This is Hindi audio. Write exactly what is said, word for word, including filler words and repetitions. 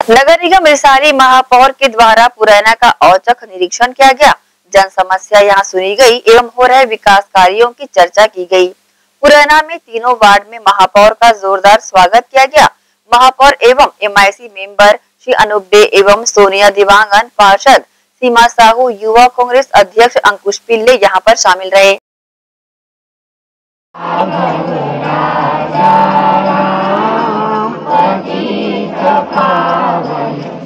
नगर निगम रिसाली महापौर के द्वारा पुरैना का औचक निरीक्षण किया गया। जन समस्या यहां सुनी गई एवं हो रहे विकास कार्यों की चर्चा की गई। पुरैना में तीनों वार्ड में महापौर का जोरदार स्वागत किया गया। महापौर एवं एमआईसी मेंबर श्री अनूप डे एवं सोनिया दिवांगन, पार्षद सीमा साहू, युवा कांग्रेस अध्यक्ष अंकुश पिल्ले यहाँ पर शामिल रहे। Power.